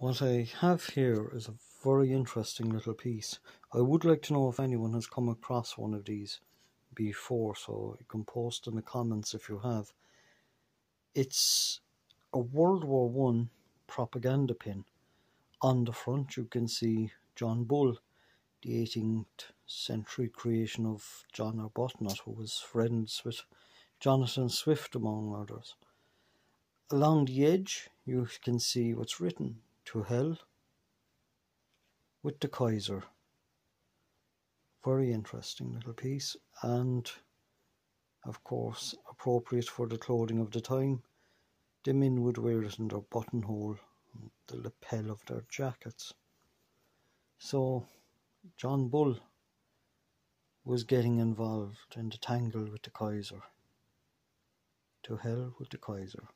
What I have here is a very interesting little piece. I would like to know if anyone has come across one of these before, so you can post in the comments if you have. It's a World War One propaganda pin. On the front you can see John Bull, the 18th century creation of John Arbuthnot, who was friends with Jonathan Swift among others. Along the edge you can see what's written: "To hell with the Kaiser." Very interesting little piece, and of course appropriate for the clothing of the time. The men would wear it in their buttonhole and the lapel of their jackets. So John Bull was getting involved in the tangle with the Kaiser. To hell with the Kaiser.